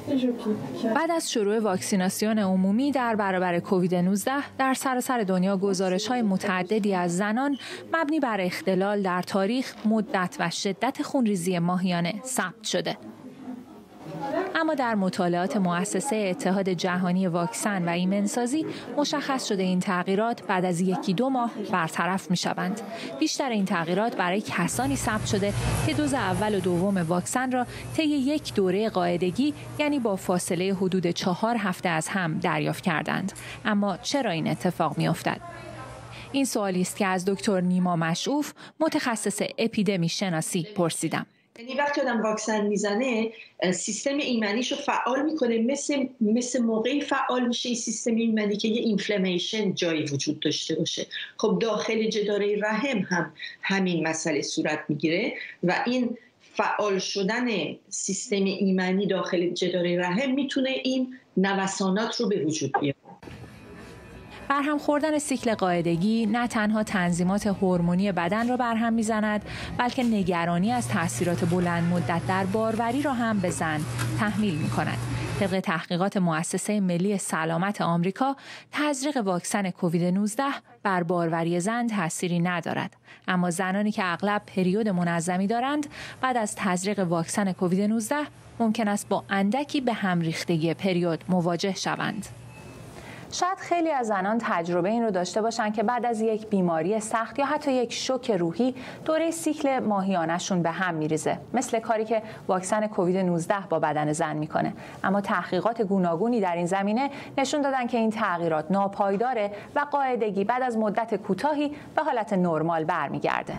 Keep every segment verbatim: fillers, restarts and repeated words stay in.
بعد از شروع واکسیناسیون عمومی در برابر کووید نوزده در سراسر دنیا گزارش‌های متعددی از زنان مبنی بر اختلال در تاریخ، مدت و شدت خونریزی ماهیانه ثبت شده. اما در مطالعات مؤسسه اتحاد جهانی واکسن و ایمنسازی مشخص شده این تغییرات بعد از یکی دو ماه برطرف می‌شوند. بیشتر این تغییرات برای کسانی ثبت شده که دوز اول و دوم واکسن را طی یک دوره قاعدگی یعنی با فاصله حدود چهار هفته از هم دریافت کردند. اما چرا این اتفاق می‌افتد؟ این سوالی است که از دکتر نیما مشعوف متخصص اپیدمی شناسی پرسیدم. یعنی وقتی آدم واکسن میزنه سیستم ایمنیشو فعال میکنه، مثل مثل موقعی فعال میشه این سیستم ایمنی که یه اینفلامیشن جایی وجود داشته باشه. خب داخل جداره رحم هم همین مسئله صورت میگیره و این فعال شدن سیستم ایمنی داخل جداره رحم میتونه این نوسانات رو به وجود بیاره. برهم خوردن سیکل قاعدگی نه تنها تنظیمات هورمونی بدن را برهم میزند، بلکه نگرانی از تاثیرات بلند مدت در باروری را هم به زن تحمیل می کند. طبق تحقیقات مؤسسه ملی سلامت آمریکا، تزریق واکسن کووید نوزده بر باروری زن تأثیری ندارد. اما زنانی که اغلب پریود منظمی دارند، بعد از تزریق واکسن کووید نوزده ممکن است با اندکی به هم ریختگی پریود مواجه شوند. شاید خیلی از زنان تجربه این رو داشته باشن که بعد از یک بیماری سخت یا حتی یک شوک روحی دوره سیکل ماهیانه‌شون به هم میریزه، مثل کاری که واکسن کووید نوزده با بدن زن میکنه. اما تحقیقات گوناگونی در این زمینه نشون دادن که این تغییرات ناپایداره و قاعدگی بعد از مدت کوتاهی به حالت نرمال برمیگرده.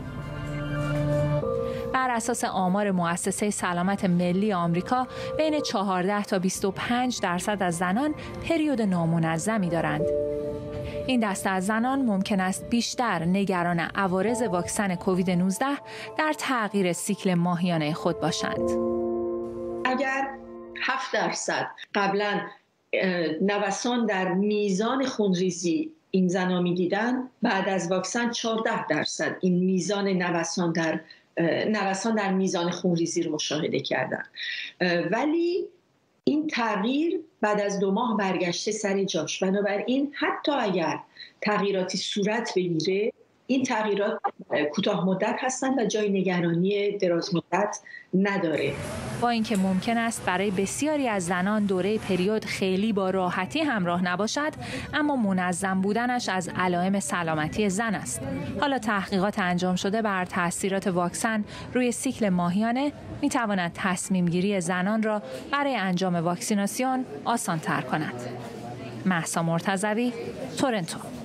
بر اساس آمار مؤسسه سلامت ملی آمریکا، بین چهارده تا بیست و پنج درصد از زنان پریود نامنظمی دارند. این دسته از زنان ممکن است بیشتر نگران عوارض واکسن کووید نوزده در تغییر سیکل ماهیانه خود باشند. اگر هفت درصد قبلا نوسان در میزان خونریزی این زنا می‌دیدن، بعد از واکسن چهارده درصد این میزان نوسان در نوسان در میزان خونریزی رو مشاهده کردن. ولی این تغییر بعد از دو ماه برگشته سر جاش. بنابراین حتی اگر تغییراتی صورت بگیره، این تغییرات کوتاه مدت هستند و جای نگرانی دراز مدت نداره. با اینکه ممکن است برای بسیاری از زنان دوره پریود خیلی با راحتی همراه نباشد، اما منظم بودنش از علائم سلامتی زن است. حالا تحقیقات انجام شده بر تاثیرات واکسن روی سیکل ماهیانه میتواند تصمیم گیری زنان را برای انجام واکسیناسیون آسان‌تر کند. مهسا مرتضوی، تورنتو.